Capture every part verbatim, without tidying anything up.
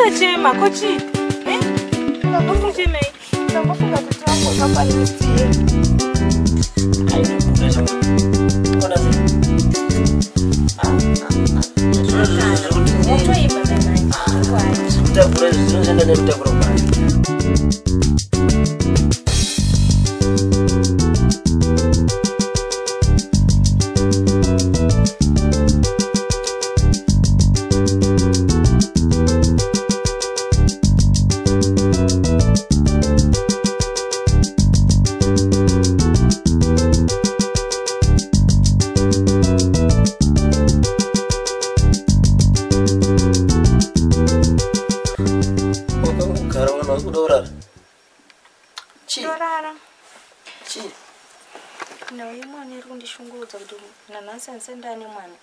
usachema kochi. Eh? Unakuchema. Unakufunga mtoto wako hapa nitie. Ai, unasema. Ona sasa. Ah, ah. Moto ipa tena. Ah, utakula zunza ndani utakula pale. Nananse ndani mwana.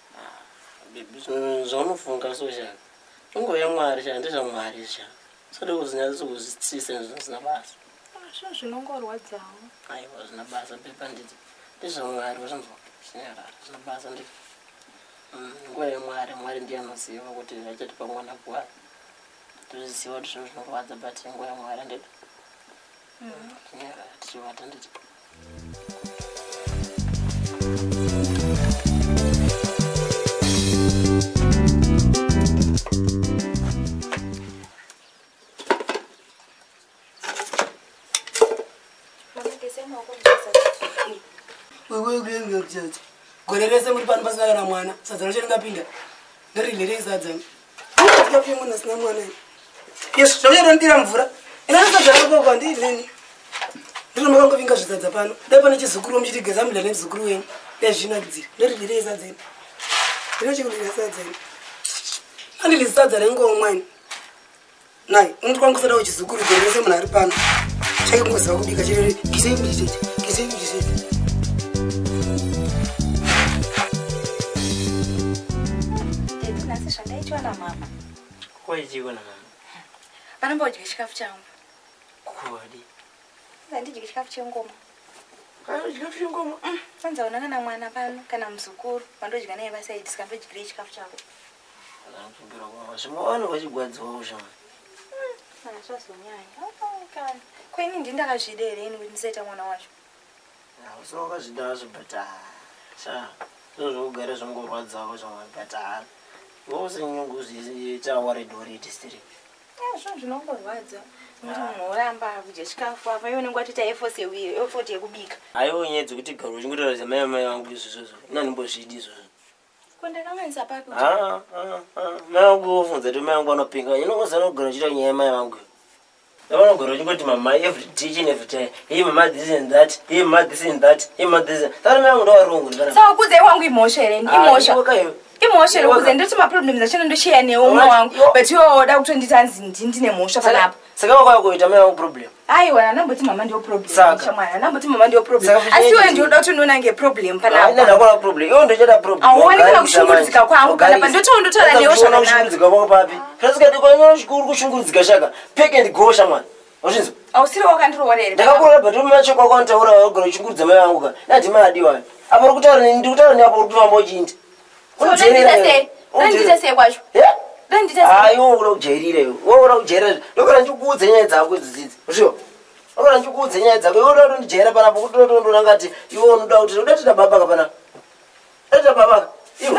Bibi zonofunga soja. Ngo yamwari cha ndizva mwari cha. Sade kuzinyaza kuzitsisa zvisina basa. Sho zvinongorwadzawo. Aiwa zvina basa pepa nditi. Ndizva mwari wazvinzwa. Zvinyara zvina basa nditi. Ngo yamwari mwari ndiye anoziva kuti achatipa mwana kuwa. Toziva kuti zvinhu zvinorwadza but ngo yamwari nditi. Zvinyara tichivata nditi. Wewe ugenga kujaji. Gorerese muri pano pasaka na mwana. Sadza roche ngapinda. Ndarilere sadza. Ndikafye mwana sina mwana. Yesu, zvachero ndira mvura. Ina sadza rako kwa ndi nini? Ndiro makanga vinga zvisadza pano. Dai pane chizukuru muchitigeza mudla nezukuru wenyu. Ndazvina kudzira. Ndarilere sadza. Ndinoche kulira sadza. Andili sadza rengo mwani. Nai, umuntu kwangusada uchizukuru gorerese munhu ari pano. Chake kungoziva kubika chirere. Kisei mbichete. Kisei mbichete. Ndaichwana mama. Kwachiona mama. Vanambodya chikafu changu. Kodi. Ndandidya chikafu chengoma. Kaya chikafu chengoma? Mm, kwanza una kana mwana pano kana muzukuru. Vandodya naye vasaidi sikambodya chikafu chako. Ndakubira kwa zvimwana kwachigwadzawo zvama. Mm, mana zvazonyanya. Oh, kana. Kweni ndindakazvidere ini kuti ndisaita mwana wacho. Ah, so wakazvidara zvibhata. Sa, zvozvogara zvongorwadzawo zvamwa bhata. Wose nyungu zviita worried worried still. Eh, zvona zvinongorwadza. Kuti munhu oramba kudya chikafu apa iwe unenge watoita effort yewiri, effort yekubika. Aiwo nyedzi kuti garo chingotaura mai mai vangu izvozvo. Ina ndimbozvidi izvozvo. Kondakanganisa papi kuti. Ah, ah, ah. Mai vangu ofunza kuti mai vangu anopinga. Inongozana kugara chita nyaya mai vangu. Yavana garo chingoti mama every day and every day. Hey mama this and that. Hey mama this and that. Hey mama this. Tari mai vangu ndawarongo ndana. Sawa kudze wangu imosha here, imosha. Emotion ukuze nditi ma problems achana ndoshare newe umwe wangu but iwe oda kutonditanzi ndine mosha panapa saka wakaya kuita mai wangu problem aiwa namboti mama ndio problem chamwana namboti mama ndio problem asi wewe ndio uda kutonona nge problem panapa ina ndakona problem iwe ndio cheta problem awoni kana kushungurudzika kwangu panapa ndoto ndotora newe shaka kushungurudzika kwangu papi fasika ndikonyora shukuru kushungurudzika shaka pick and go shamwana wazvinzwa ausiri wakandiroorere ndakakura but umacho kwakwataura wagora kushungurudza mai wangu ka nati madiwa apa uri kutaura nini ndiri kutaura neapo uri kufamba uchinda Nditese, nditese kwacho. Yeah? Nditese. Hayi wokulo kujerire. Wokulo kujerira. Lokho ndikudze nyaya dzakho izizidzi. Usho. Lokho ndikudze nyaya dzakho. Iwo ndo ndijera pana po kuti ndo ndo ngati iwo unoda kuti uda tita baba kapana. Tita baba. Iwo.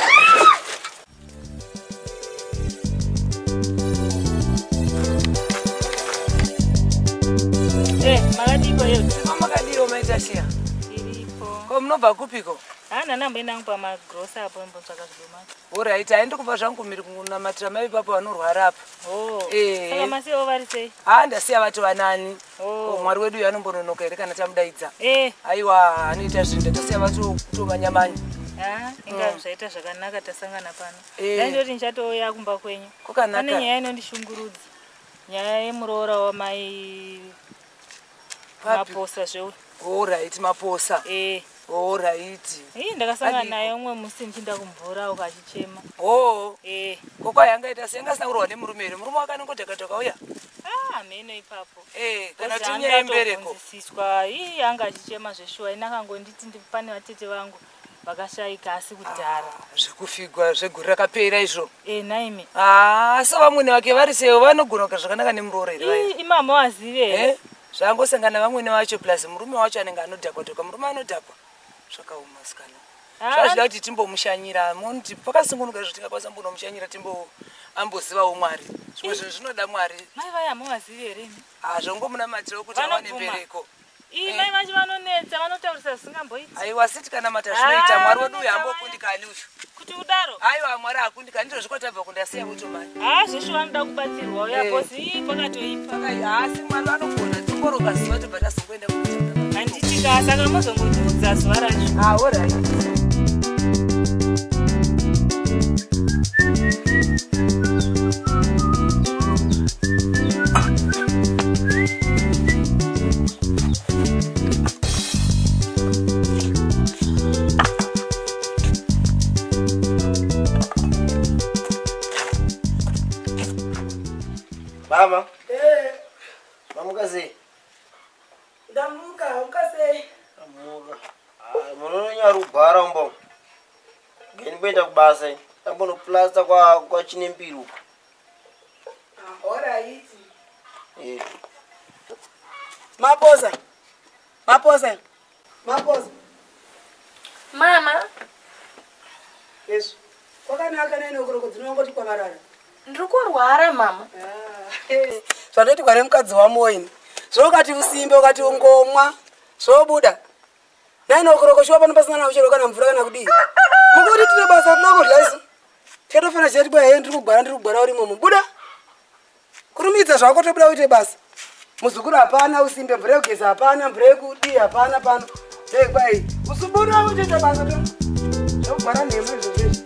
Eh, makadiko yo. Siko makadiro maita shia. Iripo. Ko mnobva kupiko? Hana namba inangu pa magrosa hapo mbotsaka zvidoma. Ora ita aende kupa zvangu miri kunamatira mai papa vanorwara apa. Oh. Eh. Saka masiyo vari sei? Ah ndasiya vati vanani. Oh. Mwari wedu yanombononoka ere kana tamudaidza. Eh. Aiwa anoita zvinda tasiya vati kutomanyamanya. Ah, inga zvaita zvakanaka tasangana pano. Ndandoti nchatouya kumba kwenyu. Kukanaka. Pane nyaya inondishungurudza. Nyaya yemuroora wamai maposa zveu. Alright maposa. Eh. Alright. Eh ndakasangana naye umwe musi ndinda kumvura ukachichema. Oh. Eh. Kokwa yanga ita senga sinaurwa nemurume ere. Murume wakanongodhaka toka uya. Ah, meno ipapo. Eh, kana tinya embereko. Siswa, ii anga achichema zveshuwa. Ina kangonditi pane vatete vangu. vakashaika asi kudhara. Zvekufigwa zveguru rakapera izvo. Eh naimi. Ah, asi vamwene vake vari sewo vanogona zvakanaka nemuroore ere. Imama wazive. Eh, zvangosangana vamwene vacho plus murume wacho anenge anodhakwa toka murume anodhakwa. Zvakauma sikana. Zvazvida kuti timbomushanyira, munti pakasungunuka kuti tingakwanisa kumbomushanyira timbo ambozivawo Mwari. Zvimwe zvinhu zvinoda Mwari. Mai vaya muwazive ere? Ah, zvongomunamatira kuti awane mbereko. Ii mai vachi vanonetsa vanotaurisa zvisingamboiti. Aiwa siti kana mata zvinoita Mwari wedu uyu ambokundikani uyu. Kuti udaro? Aiwa Mwari akundikani ndizvo zvikotavha kundasiya utomai. Ah, zveshu vanoda kubatsirwa uya bosi pakatoipa. Asi Mwari vanogona timboroka ziva tobva tazokuenda kuchitanda. Handitika saka mozongotiudza zuva racho. Ah, alright. Mama. Eh. Mama kazi. Ndamuka, ukase. Ndamuka. Ah, munono nyaru bara umbo. Ngeni kwenda kubasa. Tambono plaster kwa kwa chinempiru. Ah, alright. Eh. Maposa. Maposa. Maposa. Mama. Yes. Kwakanaka nene ukuroko dzinongoti kwamarara. Ndiri kurwara mama. Zvandoti kware mukadzi wamoini. Zvokati usimbe ukati ungomwa. Zvobuda. Naino ukuroko shwa pano pasina nawo chero kana mvura kana kudii. Mukuri tine basa tinogorya isu. Tikatofana cheti bwa he ndiri kugwara ndiri kugwara uri momo. Buda. Kurumidza zvako tobuda uite basa. Muzukuru hapana, usimbe mvura yekugeza hapana, mvura yekudii hapana pano. Zekwai. Usubura uite basa to. Zvokugwara nemo izvo zveshe.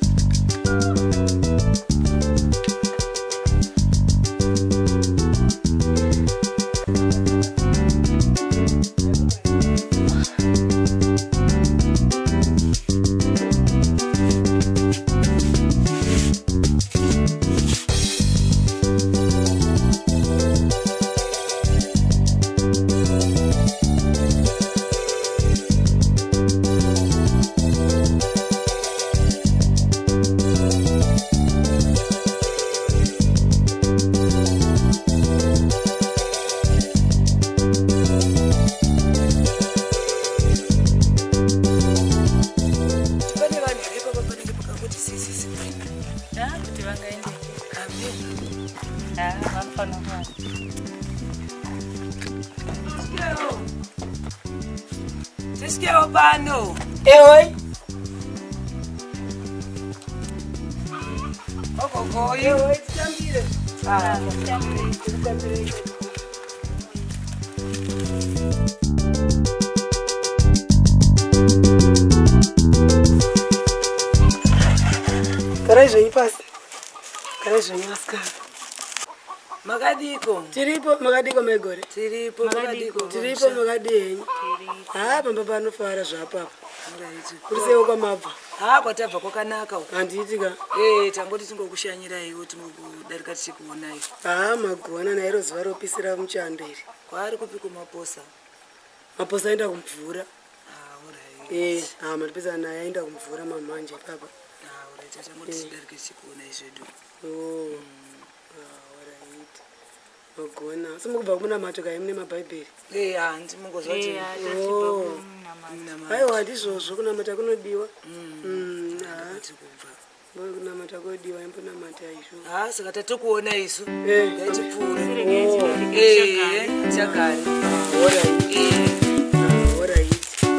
Tiskeo bano. Eoi. Oko go eoi tsambire. Ah, tsambire, tsambire. Karai zvenyu pasi. Karai zvenyu asikana. Makadiko. Tiripo makadiko megore. Tiripo makadiko. Tiripo makadiko. Ah, pamba panofara zvapapa. Kurisewo kwamabva. Ah, kwatabva kwakanaka uko. Handiitika. Eh, tangoti tingokushanyirai kuti mukudarika tichikuonai. Ah, magona nairo zuva ropisira muchando iri. Kwari kupi kumaposa? Maposa aenda kumvura. Ah, alright. Eh, ah, matipisa naye aenda kumvura mamanje papa. Ah, alright. Tangoti tidarika tichikuonai zvedu. Oh. Magona. Simukubva kuna mato kai mune mabhaibheri. Eh, handi mungozva kuti. Oh. Aiwa ndizvozvo kunamata kunodiwa. Mm. Ah. Ngokuti kunamata kodiwa imbonamata izvo. Ah, saka tatokuona isu. Eh, ngaitipfuure. Eh, chagari. Ah, alright. Eh. Ah, alright.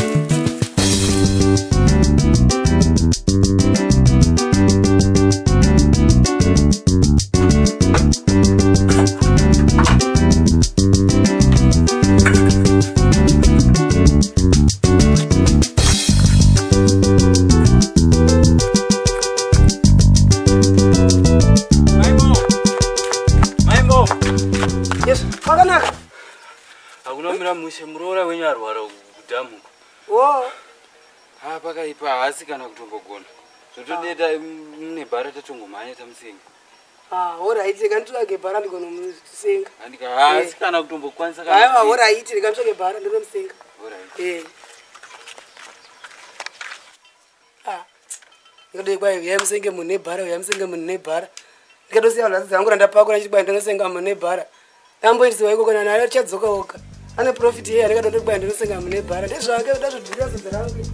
Mushe murora wenyu arwara kudhamu. Oh. Ha pakaipa asi kana kutombogona. Zvotodeta mune bhara tatongomhanya tamusenga. Ah, alright, kantsvake bhara ndikono musenga. Andika asi kana kutombokwanisa kana. Aiwa, alright, kantsvake bhara ndikomusenga. Alright. Eh. Ngode kwa hiyo yamsenge mune bara yamsenge mune bara. Ndikatosiya vlasi dzangu randapakura chibaya ndinosenga mune bara. Tamboisiwa iko kana nayo chadzoka oka. Ane profit yeye ndikatoto kubaya ndinosenga mune bara. Ndezvake ndazvodhira zvedza rangu.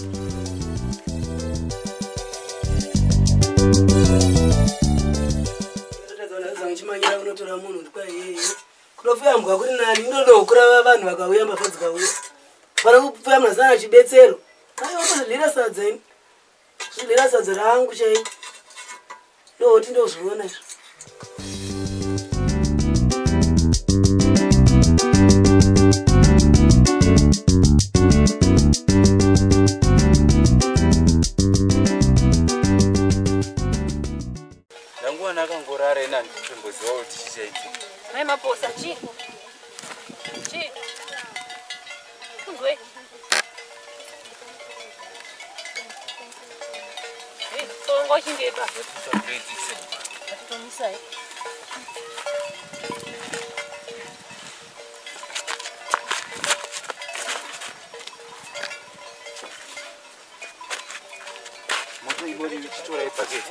Chimanyira unotora munhu ndikwa yeye kunofuyambwa kuri nani ndodokura vanhu vakauya mbavha dzikauya para kufuyamwa sana chibetsero aiwa kuzvidlira sadza ini zvidlira sadza rangu chai ndoti ndozviona izvo nakangorara ina nditomboziva kuti chichaiti hai maposa chi chi kuzwe eh songo chingepa totredise atomisai moto ibori chitora ipaketi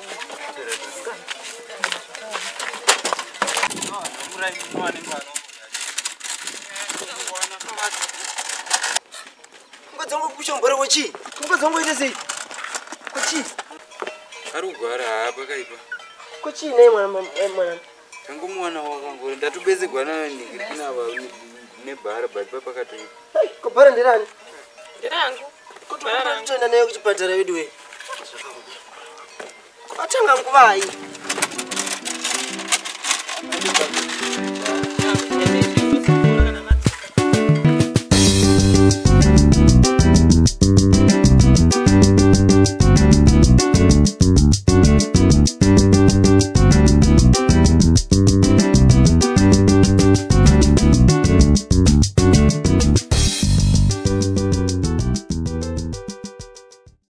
Ngadzongo kuchombora wechi ngadzongo ite sei kuchi ari kugara apa kaipa kuchi nei mwana mwana tangu mwana wakangora ndatubezegwa nayo ningiri kunava nebhara but papakatoipa kubhara ndirani ndirangu kuti toenda nayo kuchipatara wedu we atanga nguvai